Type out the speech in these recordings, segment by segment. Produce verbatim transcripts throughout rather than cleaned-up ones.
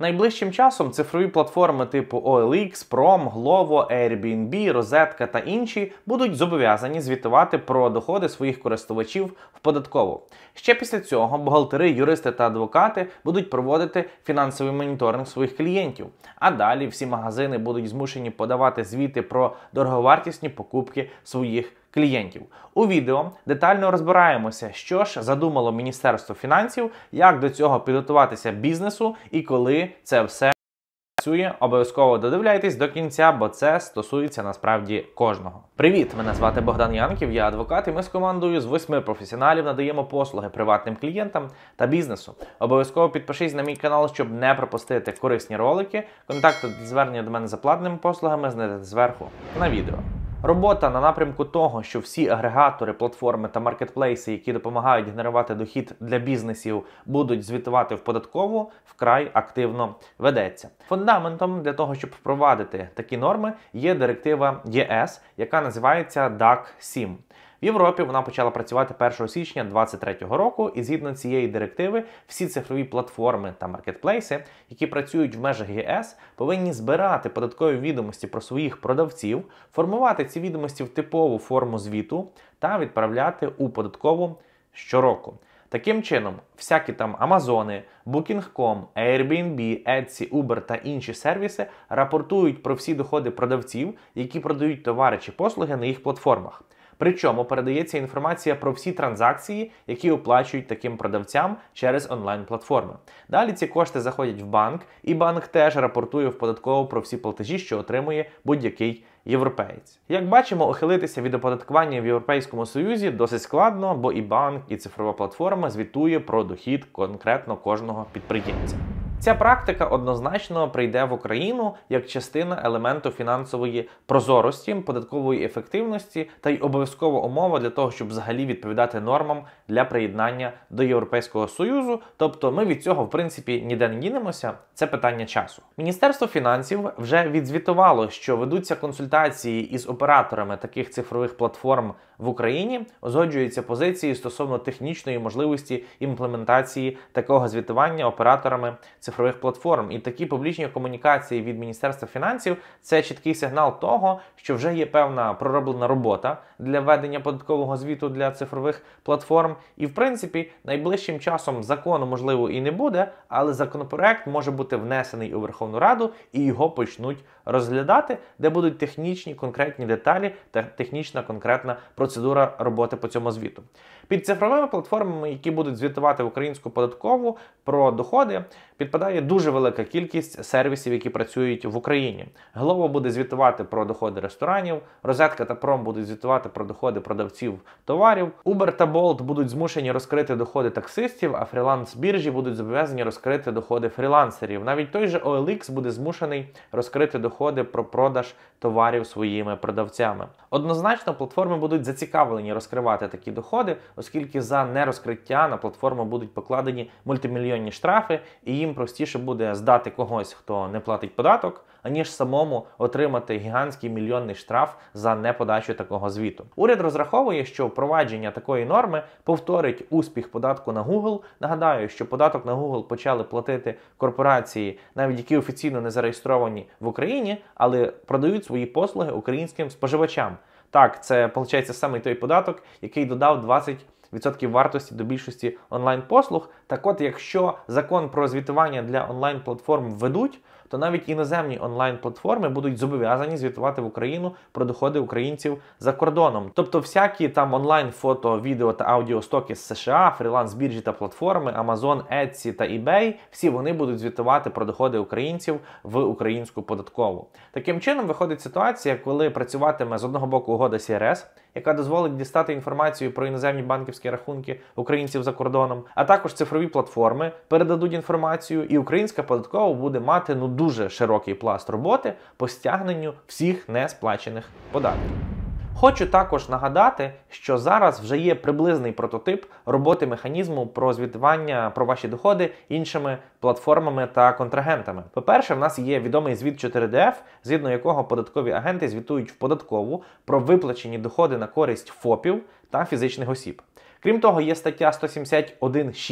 Найближчим часом цифрові платформи типу о ел ікс, Пром, Glovo, Airbnb, Розетка та інші будуть зобов'язані звітувати про доходи своїх користувачів в податкову. Ще після цього бухгалтери, юристи та адвокати будуть проводити фінансовий моніторинг своїх клієнтів. А далі всі магазини будуть змушені подавати звіти про дороговартісні покупки своїх клієнтів. У відео детально розбираємося, що ж задумало Міністерство фінансів, як до цього підготуватися бізнесу і коли це все працює. Обов'язково додивляйтесь до кінця, бо це стосується насправді кожного. Привіт! Мене звати Богдан Янків, я адвокат, і ми з командою з восьми професіоналів надаємо послуги приватним клієнтам та бізнесу. Обов'язково підпишись на мій канал, щоб не пропустити корисні ролики. Контакти для звернення до мене за платними послугами знайдете зверху на відео. Робота на напрямку того, що всі агрегатори, платформи та маркетплейси, які допомагають генерувати дохід для бізнесів, будуть звітувати в податкову, вкрай активно ведеться. Фундаментом для того, щоб впровадити такі норми, є директива є ес, яка називається дак сім. В Європі вона почала працювати першого січня дві тисячі двадцять третього року, і згідно цієї директиви всі цифрові платформи та маркетплейси, які працюють в межах є ес, повинні збирати податкові відомості про своїх продавців, формувати ці відомості в типову форму звіту та відправляти у податкову щороку. Таким чином, всякі там Амазони, букінг крапка ком, Airbnb, Etsy, Uber та інші сервіси рапортують про всі доходи продавців, які продають товари чи послуги на їх платформах. Причому передається інформація про всі транзакції, які оплачують таким продавцям через онлайн-платформи. Далі ці кошти заходять в банк, і банк теж рапортує в податкову про всі платежі, що отримує будь-який європеєць. Як бачимо, ухилитися від оподаткування в Європейському Союзі досить складно, бо і банк, і цифрова платформа звітує про дохід конкретно кожного підприємця. Ця практика однозначно прийде в Україну як частина елементу фінансової прозорості, податкової ефективності та й обов'язкова умова для того, щоб взагалі відповідати нормам для приєднання до Європейського Союзу. Тобто ми від цього, в принципі, ніде не дінемося, це питання часу. Міністерство фінансів вже відзвітувало, що ведуться консультації із операторами таких цифрових платформ в Україні, узгоджуються позиції стосовно технічної можливості імплементації такого звітування операторами цифрових платформ. І такі публічні комунікації від Міністерства фінансів – це чіткий сигнал того, що вже є певна пророблена робота для ведення податкового звіту для цифрових платформ. І, в принципі, найближчим часом закону, можливо, і не буде, але законопроект може бути внесений у Верховну Раду і його почнуть розглядати, де будуть технічні конкретні деталі та технічна конкретна процедура роботи по цьому звіту. Під цифровими платформами, які будуть звітувати в українську податкову про доходи, підпадає дуже велика кількість сервісів, які працюють в Україні. Glovo буде звітувати про доходи ресторанів, Розетка та Пром будуть звітувати про доходи продавців товарів, Uber та Bolt будуть змушені розкрити доходи таксистів, а фріланс-біржі будуть зобов'язані розкрити доходи фрілансерів. Навіть той же о ел ікс буде змушений розкрити доходи про продаж товарів своїми продавцями. Однозначно, платформи будуть зацікавлені розкривати такі доходи, оскільки за нерозкриття на платформу будуть покладені мультимільйонні штрафи, і їм простіше буде здати когось, хто не платить податок, аніж самому отримати гігантський мільйонний штраф за неподачу такого звіту. Уряд розраховує, що впровадження такої норми повторить успіх податку на Google. Нагадаю, що податок на Google почали платити корпорації, навіть які офіційно не зареєстровані в Україні, але продають свої послуги українським споживачам. Так, це, виходить, саме той податок, який додав двадцять відсотків вартості до більшості онлайн-послуг. Так от, якщо закон про звітування для онлайн-платформ введуть, то навіть іноземні онлайн-платформи будуть зобов'язані звітувати в Україну про доходи українців за кордоном. Тобто всякі там онлайн-фото, відео та аудіостоки з США, фріланс-біржі та платформи, Amazon, Etsy та eBay, всі вони будуть звітувати про доходи українців в українську податкову. Таким чином виходить ситуація, коли працюватиме з одного боку угода сі ар ес, яка дозволить дістати інформацію про іноземні банківські рахунки українців за кордоном, а також цифрові платформи передадуть інформацію, і українська податкова буде мати ну дуже широкий пласт роботи по стягненню всіх несплачених податків. Хочу також нагадати, що зараз вже є приблизний прототип роботи механізму про звітування про ваші доходи іншими платформами та контрагентами. По-перше, в нас є відомий звіт чотири де еф, згідно якого податкові агенти звітують в податкову про виплачені доходи на користь ФОПів та фізичних осіб. Крім того, є стаття сто сімдесят один шість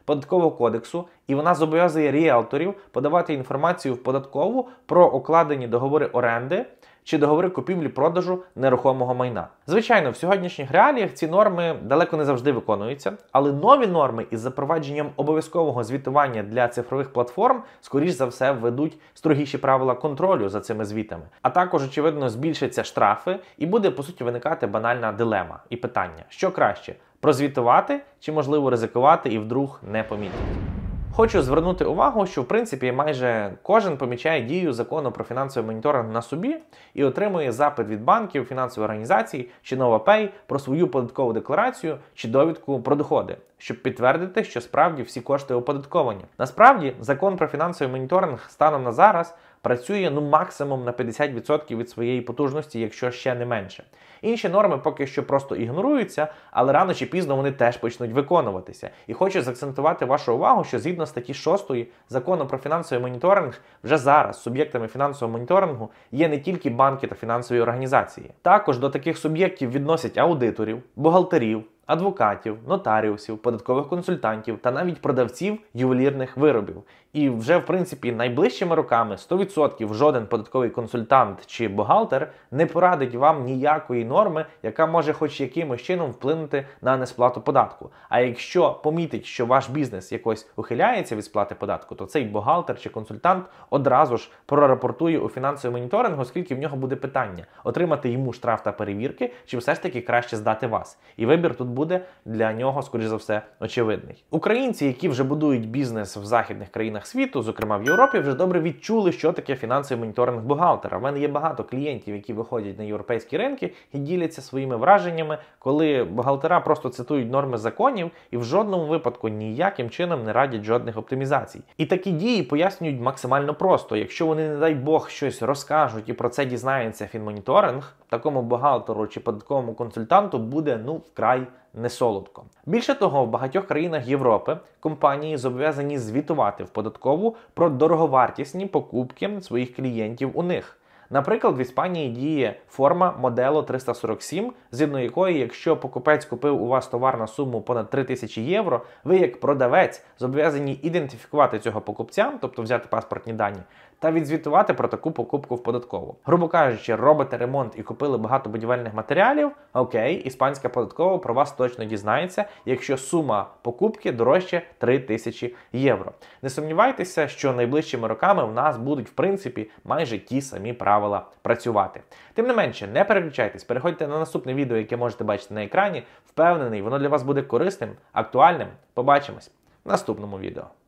Податкового кодексу, і вона зобов'язує ріелторів подавати інформацію в податкову про укладені договори оренди чи договори купівлі-продажу нерухомого майна. Звичайно, в сьогоднішніх реаліях ці норми далеко не завжди виконуються, але нові норми із запровадженням обов'язкового звітування для цифрових платформ, скоріш за все, введуть строгіші правила контролю за цими звітами. А також, очевидно, збільшаться штрафи і буде, по суті, виникати банальна дилема і питання, що краще – прозвітувати чи, можливо, ризикувати і вдруг не помітити. Хочу звернути увагу, що в принципі майже кожен помічає дію закону про фінансовий моніторинг на собі і отримує запит від банків, фінансових організацій чи NovaPay про свою податкову декларацію чи довідку про доходи, щоб підтвердити, що справді всі кошти оподатковані. Насправді, закон про фінансовий моніторинг станом на зараз працює ну максимум на п'ятдесят відсотків від своєї потужності, якщо ще не менше. Інші норми поки що просто ігноруються, але рано чи пізно вони теж почнуть виконуватися. І хочу заакцентувати вашу увагу, що згідно статті шостої закону про фінансовий моніторинг, вже зараз суб'єктами фінансового моніторингу є не тільки банки та фінансові організації. Також до таких суб'єктів відносять аудиторів, бухгалтерів, адвокатів, нотаріусів, податкових консультантів та навіть продавців ювелірних виробів. І вже, в принципі, найближчими роками сто відсотків жоден податковий консультант чи бухгалтер не порадить вам ніякої норми, яка може хоч якимось чином вплинути на несплату податку. А якщо помітить, що ваш бізнес якось ухиляється від сплати податку, то цей бухгалтер чи консультант одразу ж прорапортує у фінансовий моніторинг, оскільки в нього буде питання – отримати йому штраф та перевірки, чи все ж таки краще здати вас. І вибір тут буде для нього, скоріш за все, очевидний. Українці, які вже будують бізнес в західних країнах світу, зокрема в Європі, вже добре відчули, що таке фінансовий моніторинг бухгалтера. У мене є багато клієнтів, які виходять на європейські ринки і діляться своїми враженнями, коли бухгалтера просто цитують норми законів і в жодному випадку ніяким чином не радять жодних оптимізацій. І такі дії пояснюють максимально просто. Якщо вони, не дай Бог, щось розкажуть і про це дізнається фінмоніторинг, такому бухгалтеру чи податковому консультанту буде, ну, вкрай не солодко. Більше того, в багатьох країнах Європи компанії зобов'язані звітувати в податкову про дороговартісні покупки своїх клієнтів у них. Наприклад, в Іспанії діє форма Модело триста сорок сім, згідно якої, якщо покупець купив у вас товар на суму понад три тисячі євро, ви як продавець зобов'язані ідентифікувати цього покупця, тобто взяти паспортні дані, та відзвітувати про таку покупку в податкову. Грубо кажучи, робите ремонт і купили багато будівельних матеріалів, окей, іспанська податкова про вас точно дізнається, якщо сума покупки дорожче три тисячі євро. Не сумнівайтеся, що найближчими роками в нас будуть, в принципі, майже ті самі правила працювати. Тим не менше, не переключайтесь, переходьте на наступне відео, яке можете бачити на екрані. Впевнений, воно для вас буде корисним, актуальним. Побачимось в наступному відео.